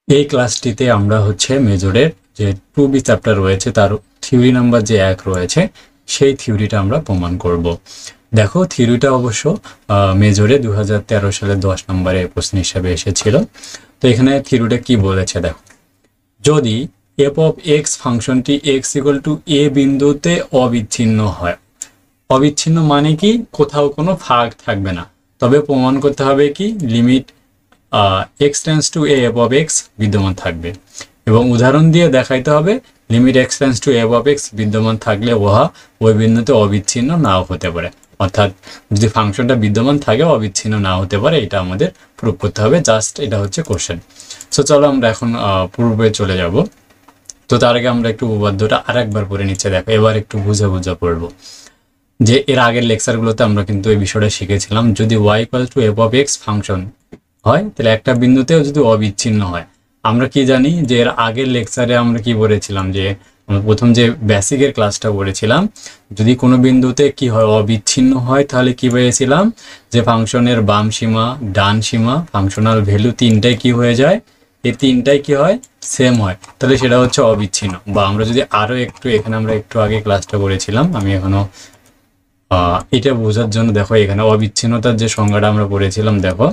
এই ক্লাসটিতে আমরা হচ্ছে মেজরের যে 2B চ্যাপ্টার রয়েছে তার থিওরি নাম্বার যে 1 রয়েছে সেই থিওরিটা আমরা প্রমাণ করব। দেখো থিওরিটা অবশ্য মেজরে 2013 সালে 10 নম্বরে প্রশ্ন হিসাবে এসেছিল। তো এখানে থিওরিটা কি বলেছে দেখো, যদি এফ অফ এক্স ফাংশনটি এক্স ইকুয়াল টু এ বিন্দুতে অবিচ্ছিন্ন হয়, অবিচ্ছিন্ন মানে কি কোথাও কোনো ভাগ থাকবে না, তবে প্রমাণ করতে হবে কি limit x tends to a f of x বিদ্যমান থাকবে, এবং উদাহরণ দিয়ে দেখাইতে হবে limit x tends to f of x বিদ্যমান থাকলে উহা ওই বিন্দুতে অবিচ্ছিন্ন নাও হতে পারে। অর্থাৎ যদি ফাংশনটা বিদ্যমান থাকে অবিচ্ছিন্ন না হতে পারে, এটা আমাদের প্রুভ করতে হবে। জাস্ট এটা হচ্ছে কোশ্চেন। সো চলো আমরা এখন পূর্বে চলে যাব। তো তার আগে আমরা একটু উপপাদ্যটা আরেকবার পড়ে নিচ্ছে। দেখো এবার একটু বুঝে পড়বো যে এর আগের লেকচারগুলোতে আমরা কিন্তু এই বিষয়টা শিখেছিলাম, যদি y equal to f of x function হয় তাহলে একটা বিন্দুতেও যদি অবিচ্ছিন্ন হয়, আমরা কি জানি যে এর আগের লেকচারে আমরা কি বলেছিলাম যে আমরা প্রথম যে বেসিকের ক্লাসটা করেছিলাম, যদি কোনো বিন্দুতে কি হয় অবিচ্ছিন্ন হয় তাহলে কি পেয়েছিলাম যে ফাংশনের বাম সীমা ডান সীমা ফাংশনাল ভ্যালু তিনটাই কি হয়ে যায়, এই তিনটাই কি হয় সেম হয়, তাহলে সেটা হচ্ছে অবিচ্ছিন্ন। বা আমরা যদি আরো একটু এখানে আমরা একটু আগে ক্লাসটা করেছিলাম, আমি এখনো এটা বোঝার জন্য দেখো এখানে অবিচ্ছিন্নতার যে সংজ্ঞাটা আমরা পড়েছিলাম, দেখো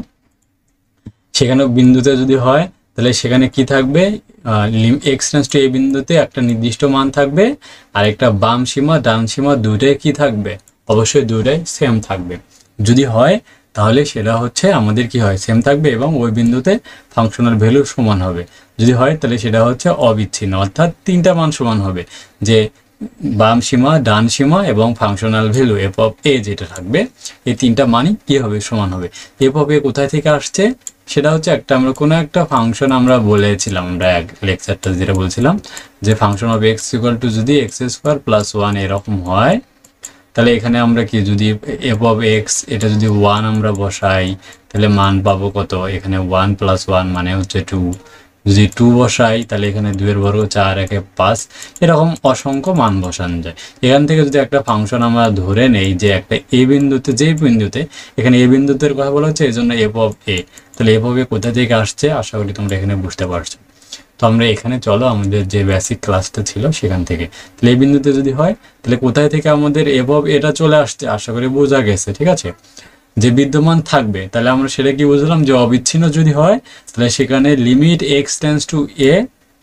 সেখানে বিন্দুতে যদি হয় তাহলে সেখানে কি থাকবে, এক্স টেন্ডস টু এ বিন্দুতে একটা নির্দিষ্ট মান থাকবে, আর একটা বাম সীমা ডান সীমা দুইটাই কি থাকবে, অবশ্যই দুইটাই সেম থাকবে। যদি হয় তাহলে সেটা হচ্ছে আমাদের কি হয় সেম থাকবে এবং ওই বিন্দুতে ফাংশনাল ভ্যালু সমান হবে। যদি হয় তাহলে সেটা হচ্ছে অবিচ্ছিন্ন, অর্থাৎ তিনটা মান সমান হবে, যে বাম সীমা ডান সীমা এবং functional value f of a যেটা থাকবে, এই তিনটা মানই কি হবে সমান হবে। এফ অফ এ কোথায় থেকে আসছে, সেটা হচ্ছে একটা আমরা কোনো একটা ফাংশন আমরা বলেছিলাম, আমরা এক লেকচারটা যেটা বলছিলাম যে function of x equal to যদি এক্স স্কোয়ার প্লাস 1 এরকম হয়, তাহলে এখানে আমরা কি যদি এফ অফ এক্স এটা যদি 1 আমরা বসাই তাহলে মান পাবো কত, এখানে 1 প্লাস 1 মানে হচ্ছে 2, যদি 2 বসাই তাহলে এখানে 2 এর বর্গ 4 একে 5, এরকম অসংখ্য মান বসানো যায়। এখান থেকে যদি একটা ফাংশন আমরা ধরে নেই যে একটা এ বিন্দুতে, যে বিন্দুতে এখানে এ বিন্দুতে কথা বলা হচ্ছে এই জন্য এফ অফ এ, তাহলে এফ অফ এ কোথা থেকে আসছে আশা করি তোমরা এখানে বুঝতে পারছো। তো আমরা এখানে চলো আমাদের যে বেসিক ক্লাসটা ছিল সেখান থেকে, তাহলে এই বিন্দুতে যদি হয় তাহলে কোথায় থেকে আমাদের এফ অফ এটা চলে আসছে আশা করি বোঝা গেছে, ঠিক আছে, যে বিদ্যমান থাকবে। তাহলে আমরা সেটা কি বুঝলাম যে অবিচ্ছিন্ন যদি হয় তাহলে সেখানে limit x tends to a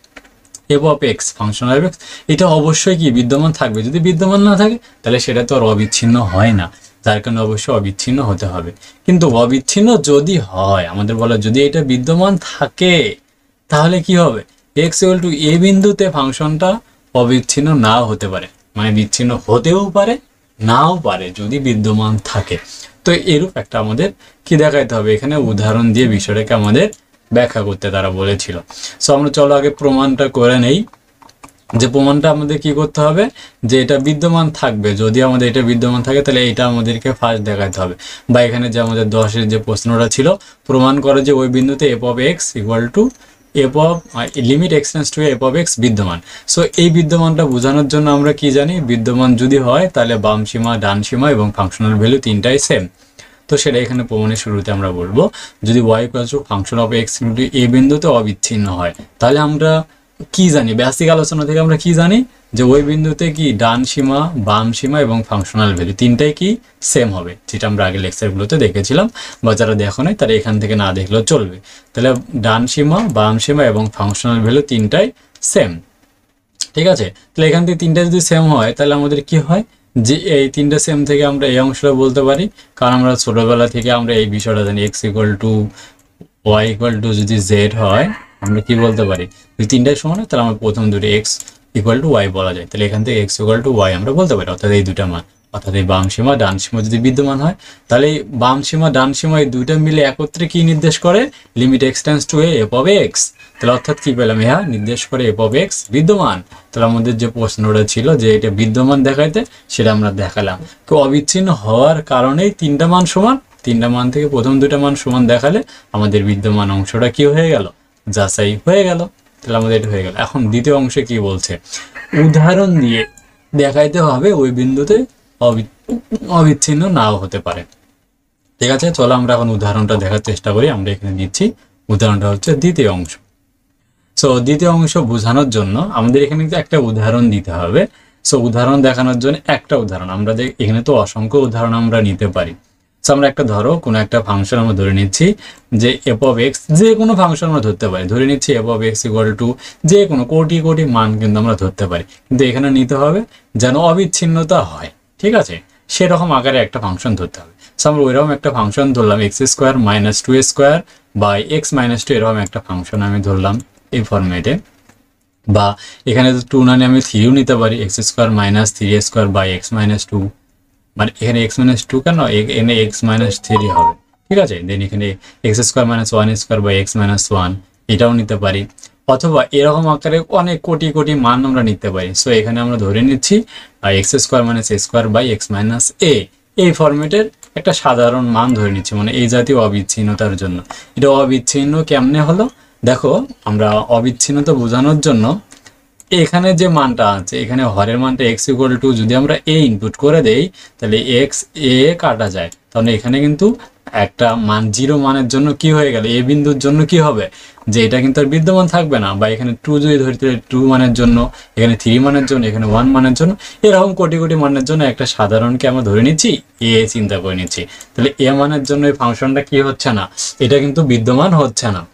f of x function of x এটা অবশ্যই কি বিদ্যমান থাকবে। যদি বিদ্যমান না থাকে তাহলে সেটা তো আর অবিচ্ছিন্ন হয় না, যার কারণে অবশ্যই অবিচ্ছিন্ন হতে হবে। কিন্তু অবিচ্ছিন্ন যদি হয়, আমাদের বলা যদি এটা বিদ্যমান থাকে তাহলে কি হবে, এক্স ইকুয়াল টু এ বিন্দুতে ফাংশনটা অবিচ্ছিন্ন নাও হতে পারে, মানে বিচ্ছিন্ন হতেও পারে নাও পারে যদি বিদ্যমান থাকে। তো এরূপ একটা আমাদের কি দেখাইতে হবে, এখানে উদাহরণ দিয়ে বিষয়টাকে আমাদের ব্যাখ্যা করতে তারা বলেছিল। সো আমরা চলো আগে প্রমাণটা করে নেই, যে প্রমাণটা আমাদের কি করতে হবে যে এটা বিদ্যমান থাকবে। যদি আমাদের এটা বিদ্যমান থাকে তাহলে এটা আমাদেরকে ফার্স্ট দেখাতে হবে, বা এখানে যে আমাদের 10-এর যে প্রশ্নটা ছিল প্রমাণ করে যে ওই বিন্দুতে f of x equal to f of limit x tends to f of x বিদ্যমান। সো এই বিদ্যমানটা বোঝানোর জন্য আমরা কি জানি, বিদ্যমান যদি হয় তাহলে বাম সীমা ডান সীমা এবং ফাংশনাল ভ্যালু তিনটাই সেম। তো সেটা এখানে প্রমাণের শুরুতে আমরা বলবো, যদি y equals to function of x into a বিন্দুতে অবিচ্ছিন্ন হয়, তাহলে আমরা কি জানি বেসিক আলোচনা থেকে আমরা কি জানি যে ওই বিন্দুতে কি ডান সীমা বাম সীমা এবং ফাংশনাল ভ্যালু তিনটাই কি সেম হবে, যেটা আমরা আগে লেকচারগুলোতে দেখেছিলাম, বা যারা দেখো নাই তারা এখান থেকে না দেখলেও চলবে। তাহলে ডান সীমা বাম সীমা এবং ফাংশনাল ভ্যালু তিনটাই সেম, ঠিক আছে। তাহলে এখান থেকে তিনটা যদি সেম হয় তাহলে আমাদের কি হয় যে এই তিনটা সেম থেকে আমরা এই অংশটা বলতে পারি, কারণ আমরা ছোটবেলা থেকে আমরা এই বিষয়টা জানি x equal to y equal to যদি জেড হয় আমরা কি বলতে পারি, যদি তিনটাই সমান হয় তাহলে আমরা প্রথম দুটো এক্স ইকুয়াল টু ওয়াই বলা যায়, তাহলে এখান থেকে এক্স ইকুয়াল টু ওয়াই আমরা বলতে পারি, অর্থাৎ এই দুটা মান। অর্থাৎ এই বাম সীমা ডান সীমা যদি বিদ্যমান হয় তাহলে এই বাম সীমা ডান সীমা এই দুইটা মিলে একত্রে কি নির্দেশ করে, limit x tends to a f of x. তাহলে অর্থাৎ কি পেলাম, ইহা নির্দেশ করে এফ অফ এক্স বিদ্যমান। তাহলে আমাদের যে প্রশ্নটা ছিল যে এটা বিদ্যমান দেখাইতে, সেটা আমরা দেখালাম। তো অবিচ্ছিন্ন হওয়ার কারণেই তিনটা মান সমান, তিনটা মান থেকে প্রথম দুটা মান সমান দেখালে আমাদের বিদ্যমান অংশটা কি হয়ে গেল, যাচাই হয়ে গেল। তাহলে আমাদের এটা হয়ে গেল। এখন দ্বিতীয় অংশে কি বলছে, উদাহরণ দিয়ে দেখাইতে হবে ওই বিন্দুতে অবিচ্ছিন্ন নাও হতে পারে, ঠিক আছে। চলো আমরা এখন উদাহরণটা দেখার চেষ্টা করি। আমরা এখানে দিচ্ছি উদাহরণটা হচ্ছে দ্বিতীয় অংশ। সো দ্বিতীয় অংশ বোঝানোর জন্য আমাদের এখানে কিন্তু একটা উদাহরণ দিতে হবে। সো উদাহরণ দেখানোর জন্য একটা উদাহরণ আমরা এখানে তো অসংখ্য উদাহরণ আমরা নিতে পারি। সো আমরা একটা ধরো কোনো একটা ফাংশন আমরা ধরে নিচ্ছি যে এফ অফ এক্স, যে কোনো ফাংশন আমরা ধরতে পারি, ধরে নিচ্ছি f of x equal to যে কোনো কোটি কোটি মান কিন্তু আমরা ধরতে পারি, কিন্তু এখানে নিতে হবে যেন অবিচ্ছিন্নতা হয়, ঠিক আছে, সেরকম আকারে একটা ফাংশন ধরতে হবে। সো আমরা ওইরকম একটা ফাংশন ধরলাম x square minus two square by x minus two, এরকম একটা ফাংশন আমি ধরলাম এই ফরম্যাটে। বা এখানে তো টু নানে আমি থ্রিও নিতে পারি, x square minus three square by x minus two, মানে এখানে এক্স মাইনাস টু কেন, এখানে এক্স মাইনাস থ্রি হবে, ঠিক আছে। দেন এখানে x square minus one square by x minus one, এটাও নিতে পারি। অথবা এরকম আকারে অনেক কোটি কোটি মান আমরা নিতে পারি। সো এখানে আমরা ধরে নিচ্ছি x square minus a square by x minus a, এই ফরম্যাটের একটা সাধারণ মান ধরে নিচ্ছি, মানে এই জাতীয় অবিচ্ছিন্নতার জন্য। এটা অবিচ্ছিন্ন কেমনে হলো দেখো, আমরা অবিচ্ছিন্নতা বোঝানোর জন্য এখানে যে মানটা আছে, এখানে হরের মানটা এক্স ইকুয়াল টু যদি আমরা এ ইনপুট করে দেই তাহলে এক্স এ কাটা যায়, তাহলে এখানে কিন্তু একটা মান জিরো মানের জন্য কি হয়ে গেল, এ বিন্দুর জন্য কি হবে যে এটা কিন্তু আর বিদ্যমান থাকবে না। বা এখানে টু যদি ধরি তাহলে টু মানের জন্য, এখানে থ্রি মানের জন্য, এখানে ওয়ান মানের জন্য, এরকম কোটি কোটি মানের জন্য একটা সাধারণকে আমরা ধরে নিচ্ছি এ চিন্তা করে নিচ্ছি, তাহলে এ মানের জন্য এই ফাংশনটা কি হচ্ছে না, এটা কিন্তু বিদ্যমান হচ্ছে না।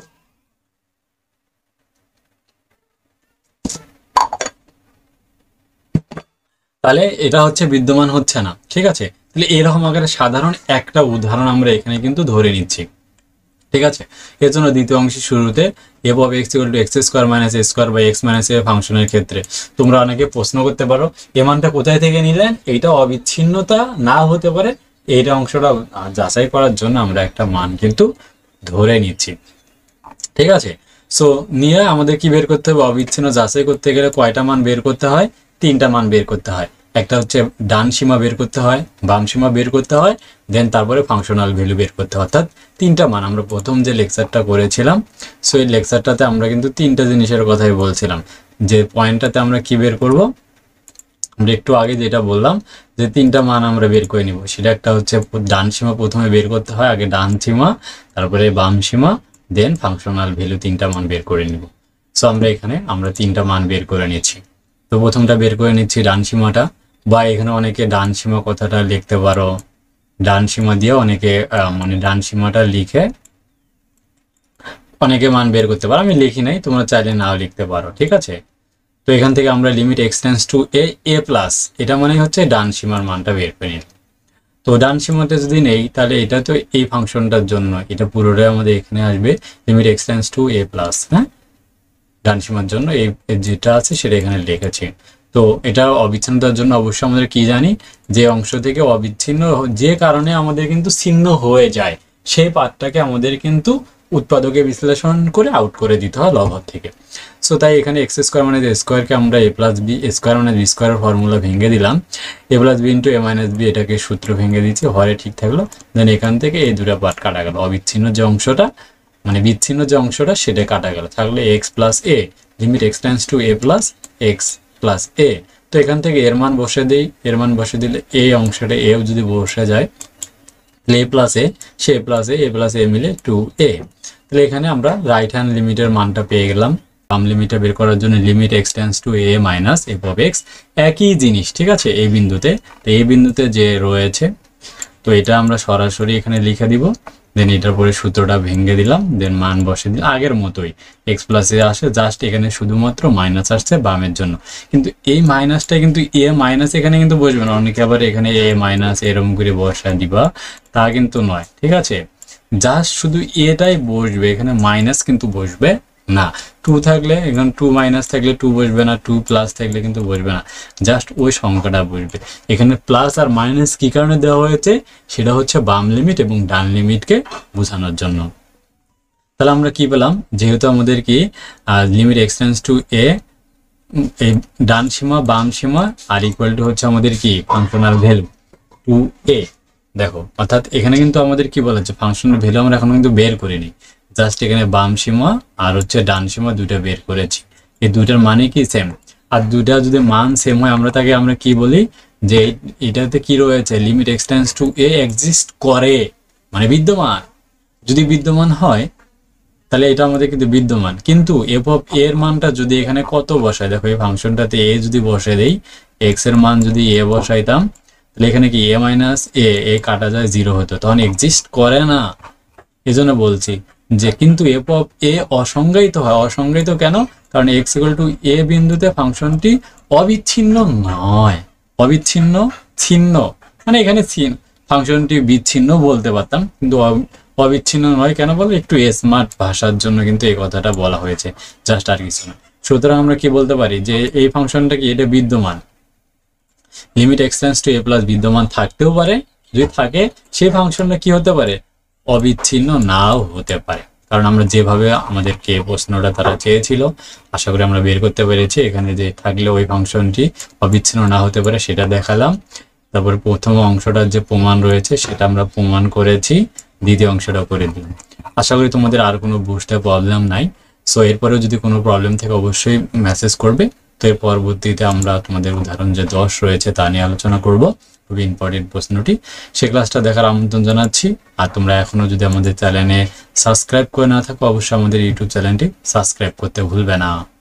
তাহলে এটা হচ্ছে বিদ্যমান হচ্ছে না, ঠিক আছে। তাহলে এরকম আকারে সাধারণ একটা উদাহরণ আমরা এখানে কিন্তু ধরে নিচ্ছি, ঠিক আছে। এর জন্য দ্বিতীয় অংশের শুরুতে f of x equal to x square minus a square by x minus a ফাংশনের ক্ষেত্রে তোমরা অনেকে প্রশ্ন করতে পারো এ মানটা কোথায় থেকে নিলেন, এইটা অবিচ্ছিন্নতা না হতে পারে, এইটা অংশটা যাচাই করার জন্য আমরা একটা মান কিন্তু ধরে নিচ্ছি, ঠিক আছে। সো নিয়ে আমাদের কি বের করতে হবে, অবিচ্ছিন্ন যাচাই করতে গেলে কয়টা মান বের করতে হয়, তিনটা মান বের করতে হয়। একটা হচ্ছে ডান সীমা বের করতে হয়, বাম সীমা বের করতে হয়, দেন তারপরে ফাংশনাল ভ্যালু বের করতে হয়, অর্থাৎ তিনটা মান। আমরা প্রথম যে লেকচারটা করেছিলাম, সো এই লেকচারটাতে আমরা কিন্তু তিনটা জিনিসের কথাই বলছিলাম, যে পয়েন্টটাতে আমরা কি বের করব, আমরা একটু আগে যেটা বললাম যে তিনটা মান আমরা বের করে নিব, সেটা একটা হচ্ছে ডান সীমা প্রথমে বের করতে হয়, আগে ডান সীমা, তারপরে বাম সীমা, দেন ফাংশনাল ভ্যালু, তিনটা মান বের করে নিব। সো আমরা এখানে তিনটা মান বের করে নিচ্ছি। তো প্রথমটা বের করে নিচ্ছি ডান সীমাটা, বা এখানে অনেকে ডান সীমা কথাটা লিখতে পারো, ডান সীমা দিয়ে অনেকে মানে ডান সীমাটা লিখে অনেকে মান বের করতে পারো, আমি লিখি নাই, তোমরা চাইলে নাও লিখতে পারো, ঠিক আছে। তো এখান থেকে আমরা limit x tends to a plus, এটা মানে হচ্ছে ডান সীমার মানটা বের করে নিলাম। তো ডান সীমাতে যদি নেই তাহলে এটা তো এই ফাংশনটার জন্য এটা পুরোটাই আমাদের এখানে আসবে limit x tends to a plus, হ্যাঁ, ডান সীমার জন্য এই যেটা আছে সেটা এখানে লিখেছি। তো এটা অবিচ্ছিন্নতার জন্য অবশ্যই আমাদের কি জানি, যে অংশ থেকে অবিচ্ছিন্ন যে কারণে আমাদের কিন্তু ছিন্ন হয়ে যায় সেই পার্টটাকে আমাদের কিন্তু উৎপাদকে বিশ্লেষণ করে আউট করে দিতে হয় লব থেকে। সো তাই এখানে এক্স স্কোয়ার মানে স্কোয়ারকে আমরা এ প্লাস বি, স্কোয়ার মানে বি স্কোয়ারের ফর্মুলা ভেঙে দিলাম, a plus b into a minus b, এটাকে সূত্র ভেঙে দিচ্ছি, হরে ঠিক থাকলো, দেন এখান থেকে এই দুটা পার্ট কাটা গেল, অবিচ্ছিন্ন যে অংশটা মানে বিচ্ছিন্ন যে অংশটা সেটা কাটা গেল, থাকলে x plus a, limit x tends to a plus x plus a. তো এখান থেকে এর মান বসে দিই, এর মান বসে দিলে এই অংশটা এও যদি বসে যায় তাহলে এ প্লাস এ, সে প্লাস এ প্লাস এ মিলে টু এ। তাহলে এখানে আমরা রাইট হ্যান্ড লিমিটের মানটা পেয়ে গেলাম। বাম লিমিটটা বের করার জন্য limit x tends to a minus f of x, একই জিনিস, ঠিক আছে, এই বিন্দুতে। তো এই বিন্দুতে যে রয়েছে, তো এটা আমরা সরাসরি এখানে লিখে দিব, দেন এটার পরে সূত্রটা ভেঙে দিলাম, দেন মান বসে দিলাম আগের মতোই, এক্স প্লাস এ আসে, জাস্ট এখানে শুধুমাত্র মাইনাস আসছে বামের জন্য, কিন্তু এই মাইনাসটা কিন্তু এ মাইনাস এখানে কিন্তু বসবে না, অনেকে আবার এখানে এ মাইনাস এরকম করে বসা দিবা, তা কিন্তু নয়, ঠিক আছে। জাস্ট শুধু এটাই বসবে, এখানে মাইনাস কিন্তু বসবে না। টু থাকলে এখানে টু মাইনাস থাকলে টু বসবে না, টু প্লাস থাকলে কিন্তু বসবে না, জাস্ট ওই সংখ্যাটা বসবে। এখানে প্লাস আর মাইনাস কি কারণে দেওয়া হয়েছে, সেটা হচ্ছে বাম লিমিট এবং ডান লিমিটকে বোঝানোর জন্য। তাহলে আমরা কি পেলাম, যেহেতু আমাদের কি লিমিট এক্সটেন্স টু এ, ডান সীমা বাম সীমা আর ইকুয়াল টু হচ্ছে আমাদের কি ফাংশনাল ভ্যালু টু এ। দেখো, অর্থাৎ এখানে কিন্তু আমাদের কি বলা হচ্ছে, ফাংশনাল ভ্যালু আমরা এখনো কিন্তু বের করিনি, জাস্ট এখানে বাম সীমা আর হচ্ছে ডান সীমা দুটো বের করেছি, এই দুটার মানে কি সেম। আর দুটা যদি মান সেম হয় আমরা কি বলি, যে এটাতে কি রয়েছে, limit x tends to a exist করে, মানে বিদ্যমান। যদি বিদ্যমান হয় তাহলে এটা আমাদের কিন্তু বিদ্যমান, কিন্তু এফ অফ এর মানটা যদি এখানে কত বসাই, দেখো এই ফাংশনটাতে এ যদি বসে দেই, এক্স এর মান যদি এ বসাইতাম, তাহলে এখানে কি এ মাইনাস এ কাটা যায় 0 হতো, তখন এক্সিস্ট করে না। এই জন্য বলছি যে কিন্তু এফ অফ এ অসংজ্ঞায়িত হয়। অসংজ্ঞায়িত কেন? কারণ এক্স ইকুয়াল টু এ বিন্দুতে ফাংশনটি অবিচ্ছিন্ন নয়, অবিচ্ছিন্ন ছিন্ন, মানে এখানে ফাংশনটি বিচ্ছিন্ন বলতে পারতাম, কিন্তু অবিচ্ছিন্ন নয়। কেন বলো? একটু স্মার্ট ভাষার জন্য কিন্তু এই কথাটা বলা হয়েছে, জাস্ট আর কিছু না। সুতরাং আমরা কি বলতে পারি যে এই ফাংশনটা কি, এটা বিদ্যমান, limit x tends to a plus বিদ্যমান থাকতেও পারে, যদি থাকে সেই ফাংশনটা কি হতে পারে, অবিচ্ছিন্ন নাও হতে পারে। কারণ আমরা যেভাবে আমাদেরকে প্রশ্নটা তারা চেয়েছিল, আশা করি আমরা বের করতে পেরেছি। এখানে যে থাকলে ওই ফাংশনটি অবিচ্ছিন্ন না হতে পারে সেটা দেখালাম। তারপর প্রথম অংশটার যে প্রমাণ রয়েছে সেটা আমরা প্রমাণ করেছি, দ্বিতীয় অংশটা করে দিলাম। আশা করি তোমাদের আর কোনো বুঝতে প্রবলেম নাই। সো এরপরেও যদি কোনো প্রবলেম থাকে অবশ্যই মেসেজ করবে। তো এর পরবর্তীতে আমরা তোমাদের উদাহরণ যে 10 রয়েছে তা নিয়ে আলোচনা করব, খুবই ইম্পর্টেন্ট প্রশ্নটি। সেই ক্লাসটা দেখার আমন্ত্রণ জানাচ্ছি। আর তোমরা এখনো যদি আমাদের চ্যানেলে সাবস্ক্রাইব করে না থাকো, অবশ্যই আমাদের ইউটিউব চ্যানেলটি সাবস্ক্রাইব করতে ভুলবে না।